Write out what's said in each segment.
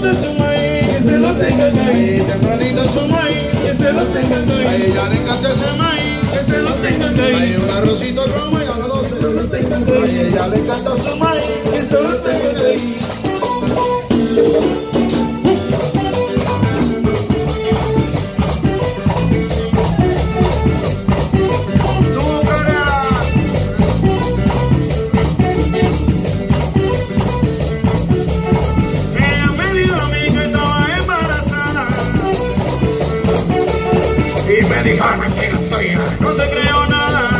gusta su maíz, que se lo tengan ahí. Tempranito su maíz, que se lo tengan ahí. A ella le encanta ese maíz, que se lo tengan ahí. Hay un arrocito con maíz a las 12, que se lo tengan ahí. A ella le encanta su maíz, que se lo tengan ahí. Mentira tuya. No te creo nada.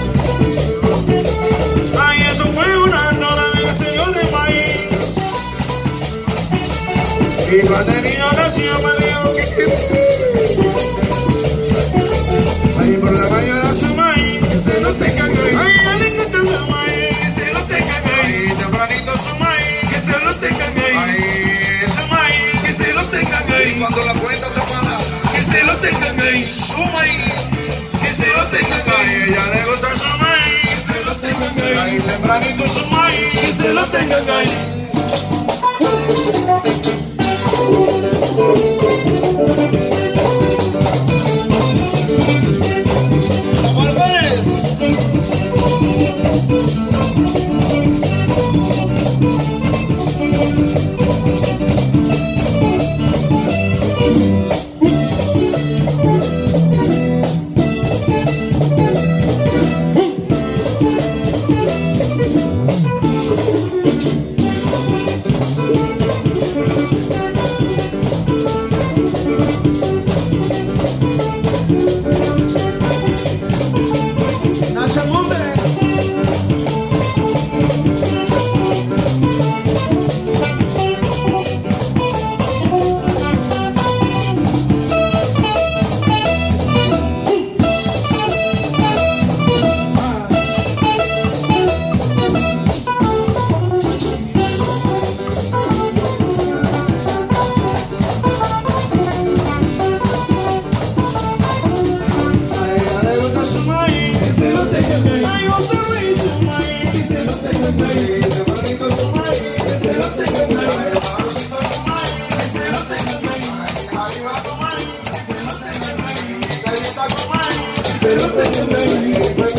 Ay, eso fue una nora del señor de maíz. Y cuando el niño nació me dijo que ay, por la mañana su maíz, que se lo tengan ahí. Ay, ya le encanta su maíz, que se lo tengan ahí. Tempranito su maíz, que se lo tengan ahí. Ay, su maíz, que se lo tengan ahí. Y cuando la cuenta está mala, que se lo tengan ahí. Su maíz, que se lo tengan ahí. Ella le gusta su maíz, que se lo tengan ahí. Ahí tempranito su maíz, que se lo tengan ahí. Pero